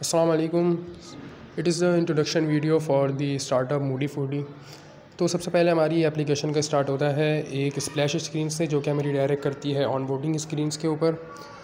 अस्सलाम वालेकुम। It is the introduction video for the startup Moody Foodie. तो सबसे पहले हमारी एप्लीकेशन का स्टार्ट होता है एक स्प्लैश स्क्रीन से, जो कि हमें रिडायरेक्ट करती है ऑनबोर्डिंग स्क्रीन्स के ऊपर।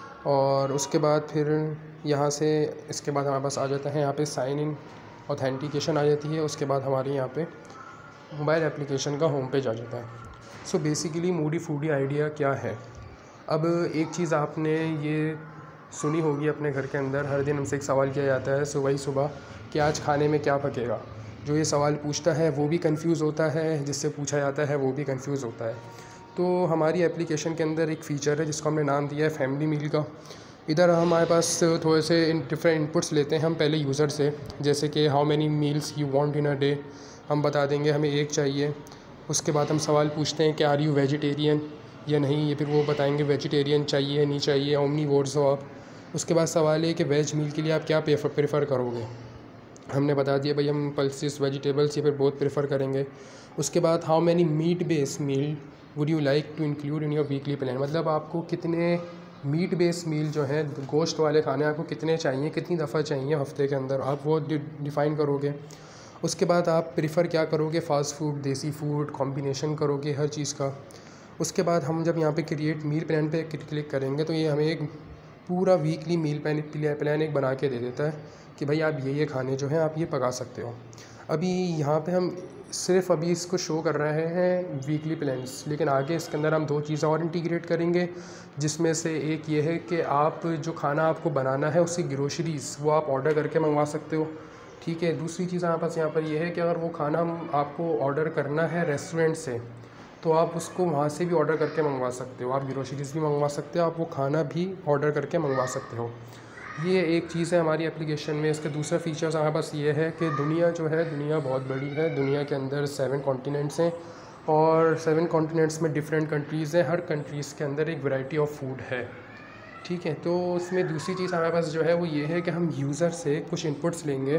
और उसके बाद फिर यहाँ से इसके बाद हमारे पास आ जाता है यहाँ पे साइन इन ऑथेंटिकेशन आ जाती है। उसके बाद हमारे यहाँ पे मोबाइल एप्लीकेशन का होम पेज आ जाता है। So basically Moody Foodie idea क्या है। अब एक चीज़ आपने ये सुनी होगी, अपने घर के अंदर हर दिन हमसे एक सवाल किया जाता है सुबह ही सुबह कि आज खाने में क्या पकेगा। जो ये सवाल पूछता है वो भी कंफ्यूज होता है, जिससे पूछा जाता है वो भी कंफ्यूज होता है। तो हमारी एप्लीकेशन के अंदर एक फ़ीचर है जिसको हमने नाम दिया है फैमिली मील का। इधर हमारे पास थोड़े से डिफरेंट इनपुट्स लेते हैं हम पहले यूज़र से, जैसे कि how many meals you want in a day. हम बता देंगे हमें एक चाहिए। उसके बाद हम सवाल पूछते हैं कि आर यू वेजिटेरियन या नहीं, ये फिर वो बताएंगे वेजिटेरियन चाहिए नहीं चाहिए, ओमनीवोर्स हो आप। उसके बाद सवाल है कि वेज मील के लिए आप क्या प्रेफर करोगे। हमने बता दिया भाई हम पल्सेस वेजिटेबल्स ये फिर बहुत प्रेफर करेंगे। उसके बाद how many meat based meal would you like to include in your weekly plan, मतलब आपको कितने मीट बेस्ड मील जो है गोश्त वाले खाने आपको कितने चाहिए, कितनी दफ़ा चाहिए हफ्ते के अंदर, आप वो डिफ़ाइन करोगे। उसके बाद आप प्रेफर क्या करोगे, फ़ास्ट फूड, देसी फूड, कॉम्बिनेशन करोगे हर चीज़ का। उसके बाद हम जब यहाँ पे क्रिएट मील प्लान पे क्लिक करेंगे तो ये हमें एक पूरा वीकली मील प्लान एक बना के दे देता है कि भाई आप ये खाने जो हैं आप ये पका सकते हो। अभी यहाँ पे हम सिर्फ अभी इसको शो कर रहे हैं वीकली प्लान्स, लेकिन आगे इसके अंदर हम दो चीज़ें और इंटीग्रेट करेंगे, जिसमें से एक ये है कि आप जो खाना आपको बनाना है उसकी ग्रोसरीज़ वो आप ऑर्डर करके मंगवा सकते हो। ठीक है। दूसरी चीज़ हमारे पास यहाँ पर ये है कि अगर वो खाना आपको ऑर्डर करना है रेस्टोरेंट से, तो आप उसको वहाँ से भी ऑर्डर करके मंगवा सकते हो। आप ग्रोसरीज़ भी मंगवा सकते हो, आप वो खाना भी ऑर्डर करके मंगवा सकते हो। ये एक चीज़ है हमारी एप्लीकेशन में। इसके दूसरा फीचर्स हमारे पास ये है कि दुनिया जो है, दुनिया बहुत बड़ी है। दुनिया के अंदर 7 कॉन्टिनेंट्स हैं और 7 कॉन्टिनेंट्स में डिफरेंट कंट्रीज़ हैं। हर कंट्रीज़ के अंदर एक वैरायटी ऑफ फूड है। ठीक है। तो उसमें दूसरी चीज़ हमारे पास जो है वो ये है कि हम यूज़र से कुछ इनपुट्स लेंगे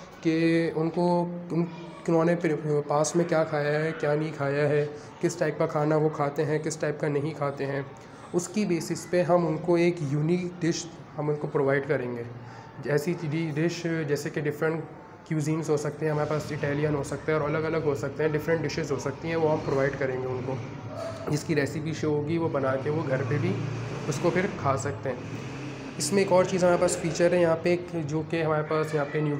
कि उन्होंने पास में क्या खाया है, क्या नहीं खाया है, किस टाइप का खाना वो खाते हैं, किस टाइप का नहीं खाते हैं। उसकी बेसिस पे हम उनको एक यूनिक डिश हम उनको प्रोवाइड करेंगे। ऐसी डिश जैसे कि डिफरेंट क्यूजीन्स हो सकते हैं हमारे पास, इटालियन हो सकते हैं और अलग अलग हो सकते हैं, डिफरेंट डिशेज़ हो सकती हैं, वो हम प्रोवाइड करेंगे उनको। जिसकी रेसिपी शो होगी वो बना के वो घर पे भी उसको फिर खा सकते हैं। इसमें एक और चीज़ हमारे पास फ़ीचर है यहाँ पे जो कि हमारे पास यहाँ पे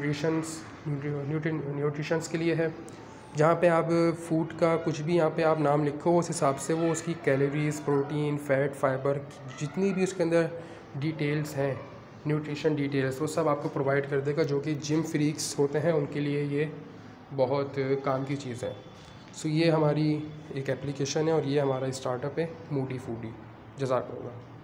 न्यूट्रिशंस के लिए है, जहाँ पे आप फूड का कुछ भी यहाँ पे आप नाम लिखो उस हिसाब से वो उसकी कैलोरीज़, प्रोटीन, फ़ैट, फाइबर, जितनी भी उसके अंदर डिटेल्स हैं, न्यूट्रिशन डिटेल्स, वो सब आपको प्रोवाइड कर देगा, जो कि जिम फ्रीक्स होते हैं उनके लिए ये बहुत काम की चीज़ है। सो ये हमारी एक एप्लीकेशन है और ये हमारा स्टार्टअप है मूडी फूडी। जज़ाकल्लाह।